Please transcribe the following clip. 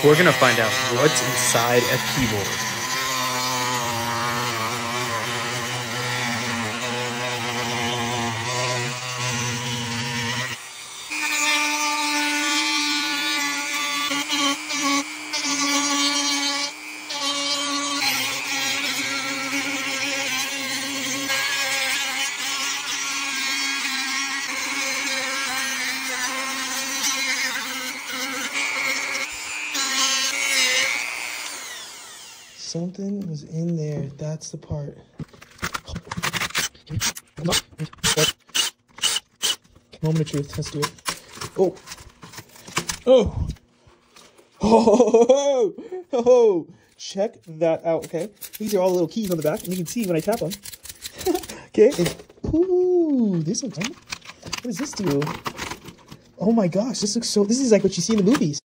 We're gonna find out what's inside a keyboard. Something was in there. That's the part. Moment of truth. Let's do it. Oh. Oh. Oh. Oh. Check that out, okay? These are all the little keys on the back, and you can see when I tap them. Okay. Ooh, this one. What does this do? Oh my gosh, this looks so... This is like what you see in the movies.